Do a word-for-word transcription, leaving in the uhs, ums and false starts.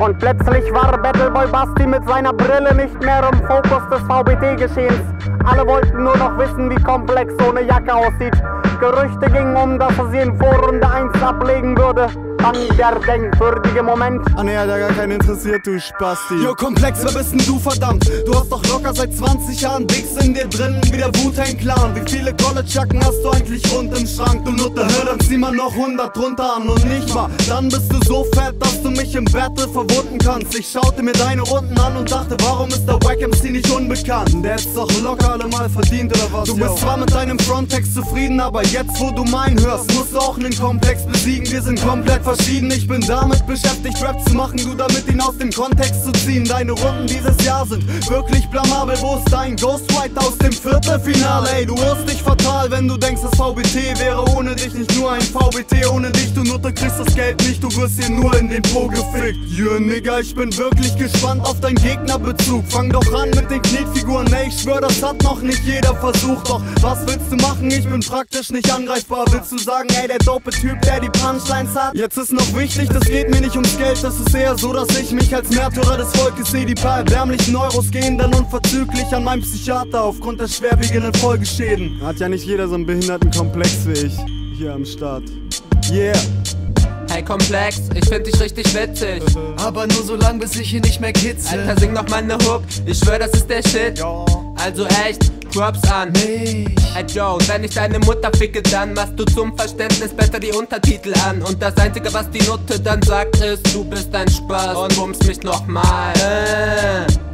Und plötzlich war Battleboy Basti mit seiner Brille nicht mehr im Fokus des V B T-Geschehens. Alle wollten nur noch wissen, wie komplex so eine Jacke aussieht. Gerüchte gingen um, dass er sie in Vorrunde eins ablegen würde. Dann der denkwürdige Moment. Ah ne, hat ja gar keinen interessiert, du Spasti. Yo, Komplex, wer bist denn du, verdammt? Du hast doch locker seit zwanzig Jahren Dicks in dir drin, wie der Wu-Tang Clan. Wie viele College-Jacken hast du eigentlich rund im Schrank, du Nutte? Hör, dann zieh mal noch hundert drunter an und nicht mal. Dann bist du so fett, dass du mich im Battle verwunden kannst. Ich schaute mir deine Runden an und dachte, warum ist der Wack M C nicht unbekannt? Der hätt's doch locker alle mal verdient, oder was? Du bist zwar mit deinem Fronttext zufrieden, aber jetzt, wo du meinen hörst, musst du auch einen Komplex besiegen. Wir sind komplett verschieden. Ich bin damit beschäftigt, Rap zu machen, du damit ihn aus dem Kontext zu ziehen. Deine Runden dieses Jahr sind wirklich blamabel. Wo ist dein Ghostwriter aus dem Viertelfinale? Ey, du wirst dich fatal, wenn du denkst, das V B T wäre ohne dich nicht nur ein V B T. Ohne dich, du Nutte, kriegst das Geld nicht, du wirst hier nur in den Po gefickt. Yeah, Nigga, ich bin wirklich gespannt auf deinen Gegnerbezug. Fang doch an mit den Knetfiguren, ey, ich schwör, das hat noch nicht jeder versucht. Doch was willst du machen? Ich bin praktisch nicht angreifbar. Willst du sagen, ey, der dope Typ, der die Punchlines hat? Jetzt ist noch wichtig, das geht mir nicht ums Geld. Das ist eher so, dass ich mich als Märtyrer des Volkes sehe. Die paar erbärmlichen Euros gehen dann unverzüglich an meinen Psychiater aufgrund der schwerwiegenden Folgeschäden. Hat ja nicht jeder so einen Behindertenkomplex wie ich hier am Start. Yeah. Hey Komplex, ich find dich richtig witzig. Aber nur so lang, bis ich hier nicht mehr kitzel. Alter, sing noch mal ne Hook, ich schwör, das ist der Shit. Ja. Also echt, Props an mich. Hey Joe, wenn ich deine Mutter ficke, dann machst du zum Verständnis besser die Untertitel an. Und das einzige, was die Nutte dann sagt, ist, du bist ein Spaß und bummst mich nochmal. Äh.